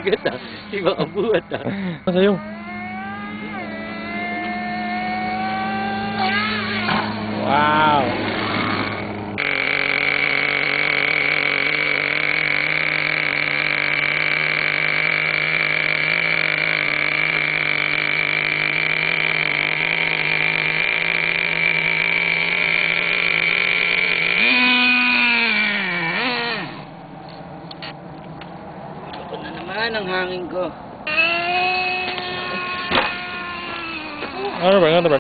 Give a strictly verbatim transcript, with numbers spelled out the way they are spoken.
bigat ah. Di makabuhat ah. Sa'yo. Wow. Ito na naman ang hangin ko. Ano ba? Ano ba?